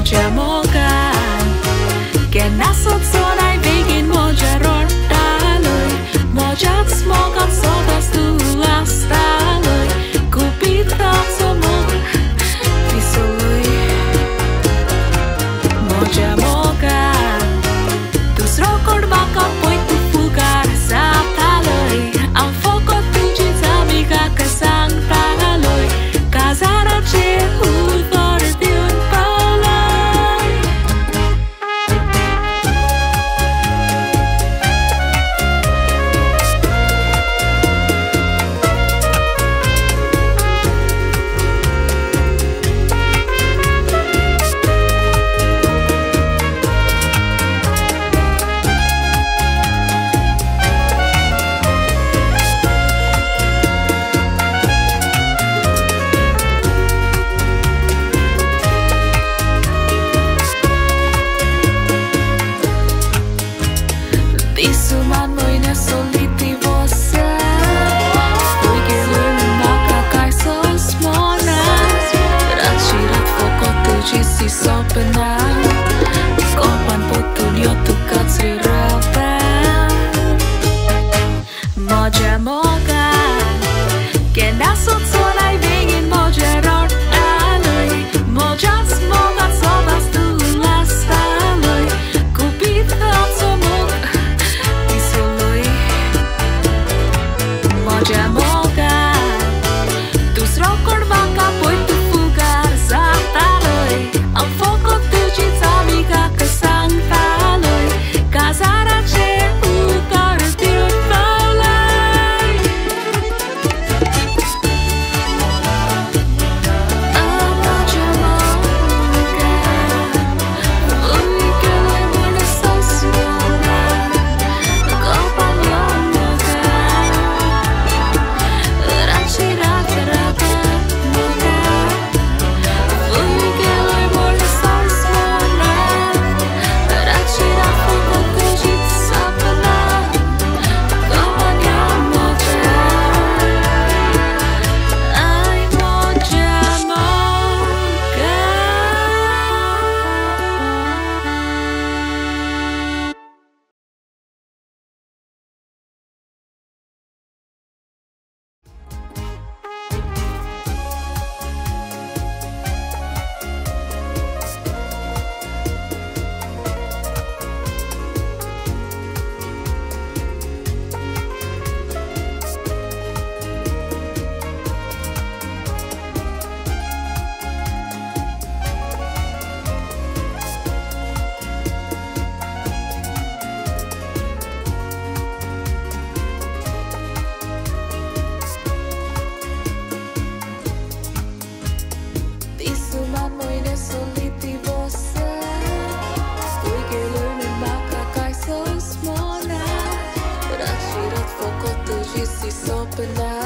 Moja mogán, genászott szólaj végén moja rortáloj, mojat smogat szodasz túlasztáloj, kupítat szomog, viszoloj. Moja mogán, tus rokord baka poi tu fugar zapáloj, am fokot tudzsit amiga kesang táloj, kazara csehul fordjön palaj. Isuman moine soliti você, porque lui maka kaisos mona, rachirat fokot tujisi sopena, kopan potun yotukat sirapa. Moja mogan, genászott szólaj végén moja rortáloj, mojat smogat szodasz túlasztáloj, kupítat szomog, Moja mogán, tus rokord baka poi tu fugar zapáloj, am fokot tudzsit amiga kesang táloj, kazara csehul fordjön palaj. Moja mogán, új kelaj moine szaszmonán, kopan jön mogán. Rachirat rapa mogán, új kelaj moine szaszmonán, rachirat fokot tudzsit sopena, kopan jön mogán. Aj moja mogán. Isuman moine soliti você, porque lui maka kaisos mona, rachirat fokot tujisi sopena.